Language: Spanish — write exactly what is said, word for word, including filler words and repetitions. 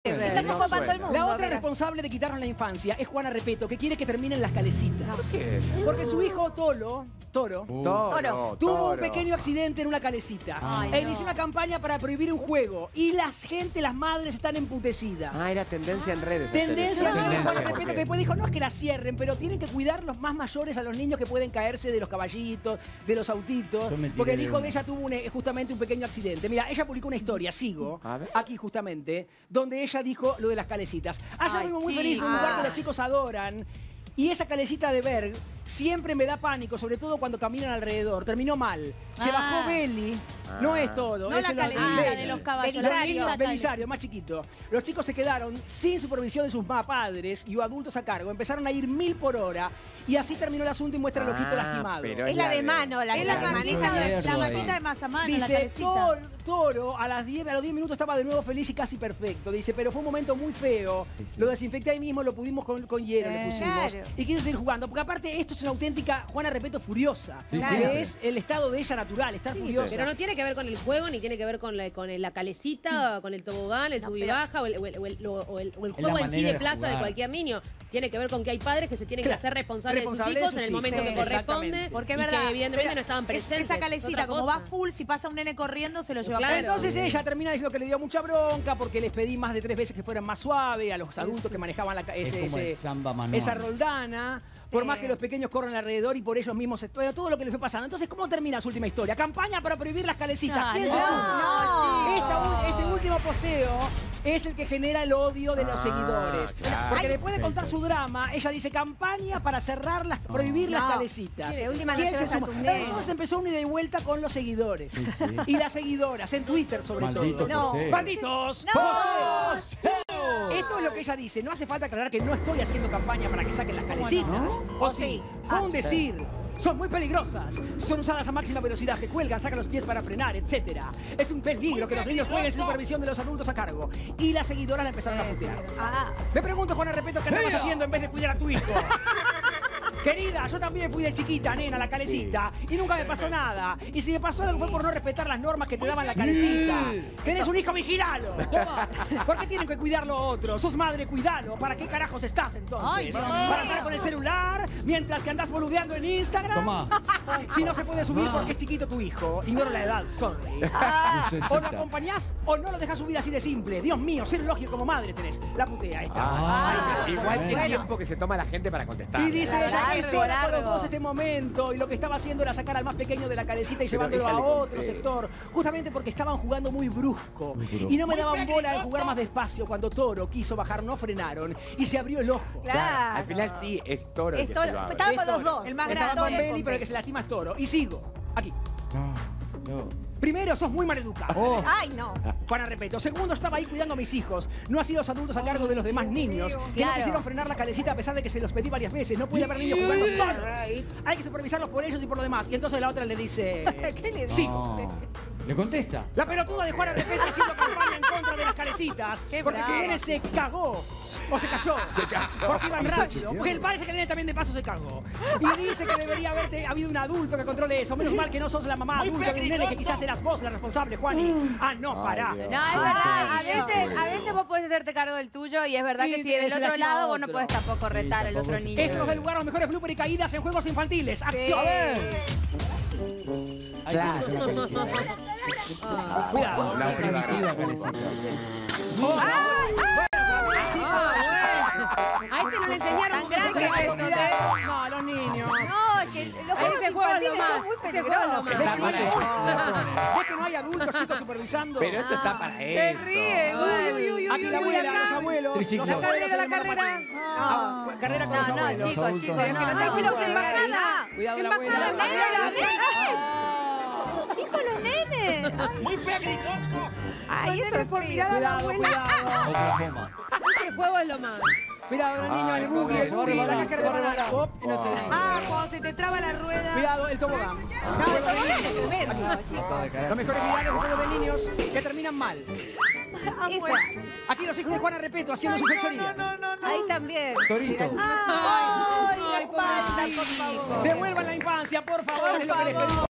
Estamos no para todo el mundo. La otra mira. responsable de quitarnos la infancia es Juana Repeto, que quiere que terminen las calecitas. ¿Por qué? Porque su hijo Tolo, Toro, Uh, Toro. tuvo toro. un pequeño accidente en una calecita. Ay, e no. inició una campaña para prohibir un juego. Y la gente, las madres, están emputecidas. Ah, era tendencia en redes. hacer Tendencia eso. a Tendencia. Juana ¿Por Repeto, qué? que después dijo, no es que la cierren, pero tienen que cuidar los más mayores a los niños que pueden caerse de los caballitos, de los autitos. Yo me tiré Porque el de hijo una. de ella tuvo un, justamente un pequeño accidente. Mira, ella publicó una historia, sigo, A ver. aquí justamente, donde ella dijo lo de las calecitas. Allá Ay, vimos muy chica. feliz, un lugar que los chicos adoran. Y esa calecita de Berg siempre me da pánico, sobre todo cuando caminan alrededor. Terminó mal. Se Ah. bajó Beli. No es todo. No es la el- calecita Beli. de los caballos. Belisario, Los Belisario, más chiquito. Los chicos se quedaron sin supervisión de sus ma- padres y adultos a cargo. Empezaron a ir mil por hora y así terminó el asunto y muestra el ojito Ah, lastimado. pero Es la de mano, la Es que la la maquita maneja. de, eso la ahí. maquita de Mazamano, la Dice, calecita. Toro, Toro a, las diez, a los diez minutos estaba de nuevo feliz y casi perfecto. Dice, pero fue un momento muy feo. Sí, sí. Lo desinfecté ahí mismo, lo pudimos con, con hielo, le Eh, pusimos. claro. Y quiso seguir jugando. Porque aparte esto es una auténtica Juana Repeto furiosa. Sí, que sí. es el estado de ella natural, estar furiosa. Pero no tiene que ver con el juego, ni tiene que ver con la, con el- la calecita, o con el tobogán, el No, sub y pero- baja, o el, o el- o el- o el- o el la juego en sí manera de de plaza de jugar. cualquier niño. Tiene que ver con que hay padres que se tienen Claro, que hacer responsables de sus responsables de hijos sus en el hijos. momento Sí, que corresponde. exactamente. Porque es y verdad. que evidentemente pero no estaban es- presentes. Esa es calecita, otra como cosa. va full, si pasa un nene corriendo, se lo lleva Claro. preso. Entonces ella termina diciendo que le dio mucha bronca porque les pedí más de tres veces que fueran más suaves a los adultos que manejaban la, ca- Es ese, como el ese- samba manual. esa roldana. Por Sí. más que los pequeños corran alrededor y por ellos mismos, se- bueno, todo lo que les fue pasando. Entonces, ¿cómo termina su última historia? Campaña para prohibir las calecitas. Ay, ¿Quién se no, suma? no, Esta u- este último posteo es el que genera el odio de los Ah, seguidores. claro. Porque Ay. después de contar su drama, ella dice campaña para cerrar las, prohibir las No. calecitas. Sí, de última no ¿Quién se llevas a suma? tus nenes. Entonces empezó un ida y vuelta con los seguidores. Sí, sí. Y las seguidoras, en Twitter sobre Maldito todo. No. posteo. ¡Banditos! Esto es lo que ella dice. No hace falta aclarar que no estoy haciendo campaña para que saquen las calecitas. ¿O sí? Fue un decir. Son muy peligrosas. Son usadas a máxima velocidad, se cuelgan, sacan los pies para frenar, etcétera. Es un peligro que los niños jueguen sin supervisión de los adultos a cargo. Y las seguidoras la empezaron a putear. Ah, Me pregunto, Juana Repeto, ¿qué andabas haciendo en vez de cuidar a tu hijo? Querida, yo también fui de chiquita, nena, la calecita, y nunca me pasó nada. Y si me pasó algo fue por no respetar las normas que te daban la calecita. Tenés un hijo, vigilalo. ¿Por qué tienen que cuidarlo otros? Sos madre, cuidalo. ¿Para qué carajos estás entonces? Ay, Dios ¿Para mío. andar con el celular mientras que andás boludeando en Instagram? Tomá. Si no se puede subir porque es chiquito tu hijo, ignoro la edad, sorry. ah. O lo Lucecita. acompañás o no lo dejas subir así de simple. Dios mío, ser elogio como madre tenés. La putea esta. Ah, Igual que el bueno. tiempo que se toma la gente para contestar. Y dice Largo, ella que sola largo. colocó este momento y lo que estaba haciendo era sacar al más pequeño de la calecita y Pero llevándolo ella a le otro contesta. sector, justamente porque estaban jugando muy brusco, Muy brusco. y no me daban bola al jugar más despacio. Cuando Toro quiso bajar no frenaron y se abrió el ojo. Claro. Al final sí, es Toro el Es que Toro. se lo abre. Estaba Es con los Toro. dos. El más Estaba grande. con Beli, Con pero el que Beli. se lastima es Toro. Y sigo, aquí. No, no. Primero, sos muy maleducado. Oh. Ay, no. Juana Repeto. Segundo, estaba ahí cuidando a mis hijos. No así los adultos a cargo de los demás niños. Que no Claro. quisieron frenar la calecita a pesar de que se los pedí varias veces. No puede haber niños jugando solos. Hay que supervisarlos por ellos y por lo demás. Y entonces la otra le dice... ¿Qué le Sí. No. ¿Le contesta? La pelotuda de Juana Repeto haciendo campaña en contra de las calecitas. Qué Porque su brava. nene se cagó. O se cayó. Se cayó. Porque iban rápido. Porque él parece que el nene también de paso se cagó. Y dice que debería haberte habido un adulto que controle eso. Menos mal que no sos la mamá adulta de un nene, que quizás eras vos la responsable, Juani. Ah, no, pará. Ay, Dios. No, es verdad. A Ay, veces, a veces vos podés hacerte cargo del tuyo y es verdad Y que si de- del se otro lastima lado vos no otro. podés tampoco retar al tampoco otro se niño. puede. Esto nos da lugar a los mejores bloopers y caídas en juegos infantiles. ¡Acción! Hay que hacer una calecita. Cuidado. La Primitiva primitiva calecita. Oh, Ah, bueno. A este no le enseñaron Tan grande cómo se que hace. eso, ¿eh? No, a los niños. No, es que los Ese juegos juego es lo infantiles más. son muy Ese juego es lo peligrosos. más. ¿Ves que, no hay, Para ¿Ves que no hay adultos, chicos, supervisando? Pero eso está para Te eso. ríe, Uy, uy, uy, Aquí la abuela, los abuelos. Triciclo. Los La abuelos carrera, la en el carrera. monopatín. Ah, carrera con los No, no, abuelos. chicos, adultos. chicos, Pero no, que no. los hay chicos en bajada. Cuidado la Embajada, abuela. mira, mira. Chicos, los nenes. Ay, Ay, eso es por mirar a la Cuidado, abuela. cuidado. Otra toma. Ese juego es lo más. Cuidado, los niños, el buggy, el corre, buggy, la corre, cáscara de corre, banana. corre. Op, y no te digo. Ah, cuando se te traba la rueda. Cuidado, el tobogán. Los mejores videos de juegos de niños que terminan mal. Ah, Esa. bueno. Aquí los hijos de Juana Repeto haciendo Ay, sus no, fechorías. no, no, no. Ahí también. Torito. Ay, Ay, la espalda, por pobrecito. favor. Devuelvan la infancia, por favor, es lo que les pedimos.